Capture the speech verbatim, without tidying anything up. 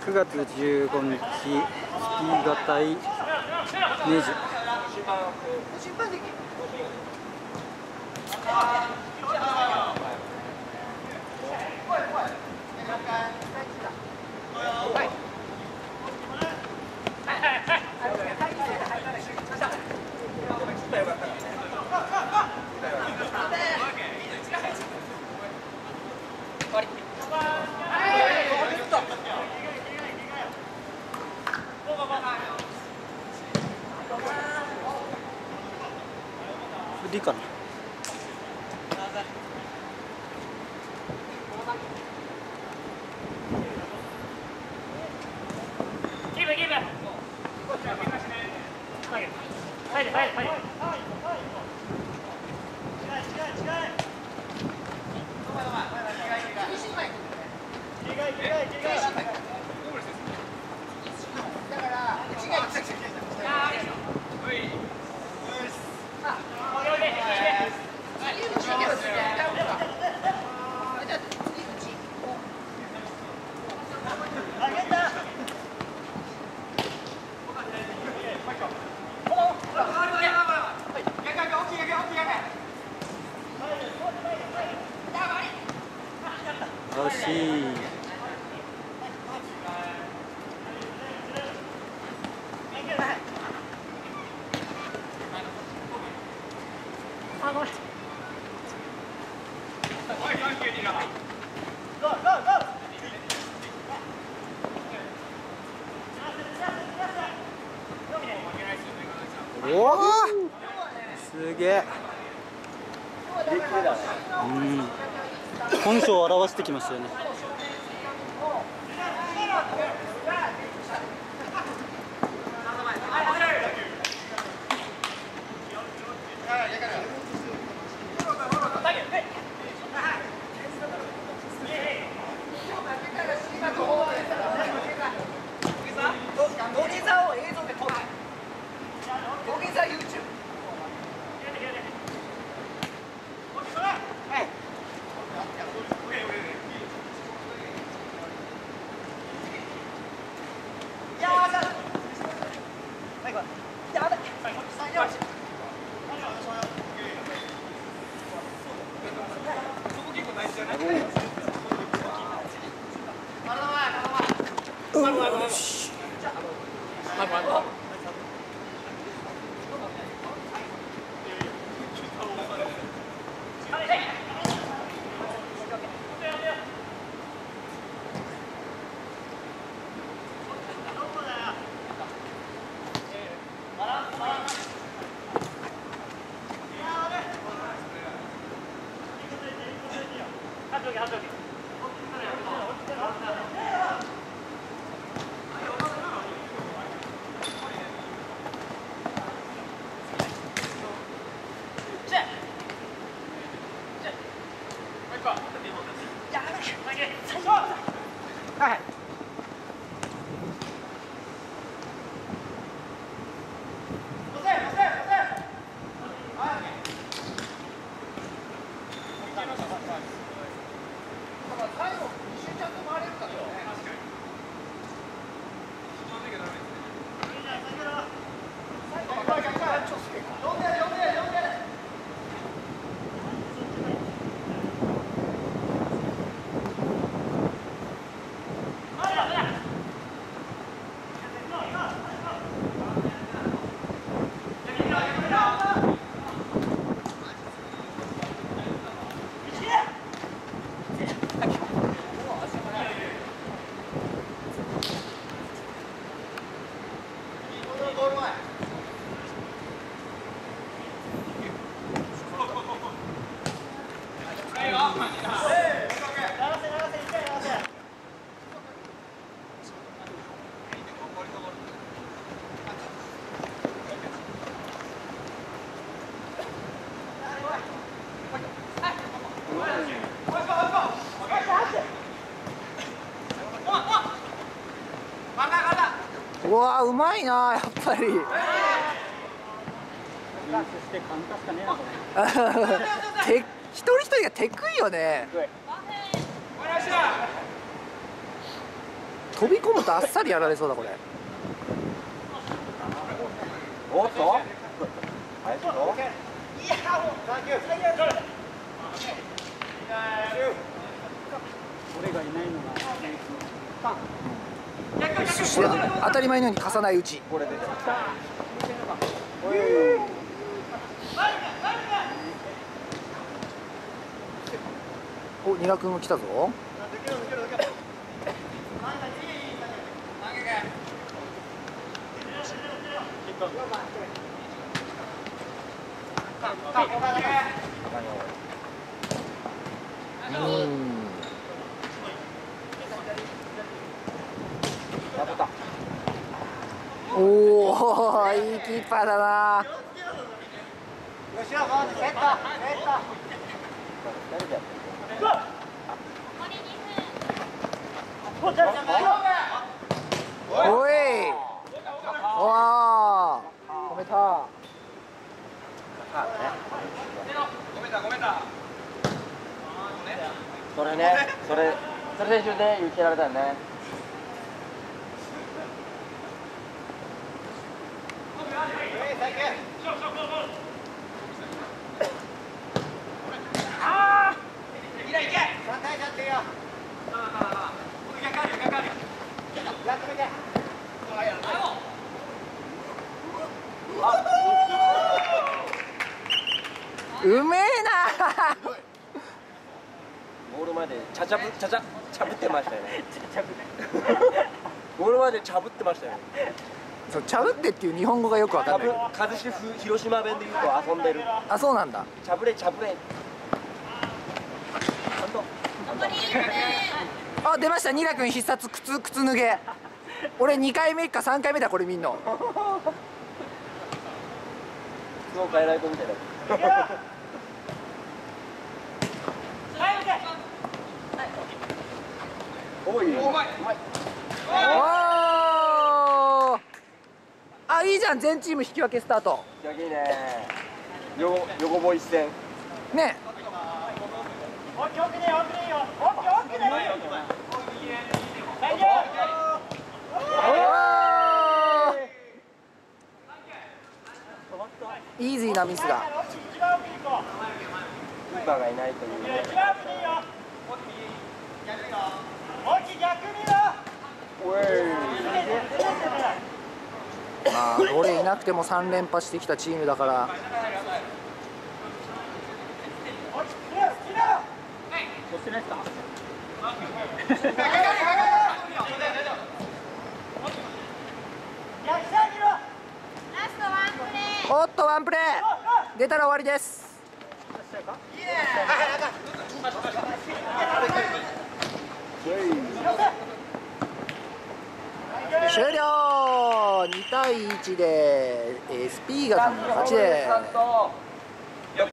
くがつじゅうごにち、スキー型対ネジ。でいいかな。 キープキープ。入れ入れ入れ。 惜しい。 あ、ごめん。 おお、すげえ。うん、本性を表してきましたよね。 土下座を映像で撮る。土下座 YouTube。 はい。 うわー、うまいな、やっぱり。て一人一人がテクいよね。 飛び込むとあっさりやられそうだこれ。 おっとはい、どう俺がいないのがそして当たり前のように重ない打ち。 これでお、ニラ君が来たぞ。うん。おお、いいキーパーだな。おい。わあ。止めた。 それね、それ、それで一緒で言ってられたよね。 うめえな。 ボールまでちゃちゃぶちゃちゃちゃぶってましたよね。ボールまでちゃぶってましたよね。 そう、ちゃぶってっていう日本語がよくわかんない。 かずし広島弁で言うと遊んでる。 あ、そうなんだ。 ちゃぶれちゃぶれ。 あ、出ました。ニラ君必殺靴靴脱げ。俺にかいめかさんかいめだこれ見んの。 靴を変えないとみたいな。おい。お前。 お。あ、いいじゃん。全チーム引き分けスタート。 引き分けいいね。よよごぼ一戦。 ね。イージーなミスが。 キーパーがいないというね。 まあ俺いなくてもさん連覇してきたチームだから。おっとワンプレー出たら終わりです。終了。にたいいちでエスピーガさんの勝ちです。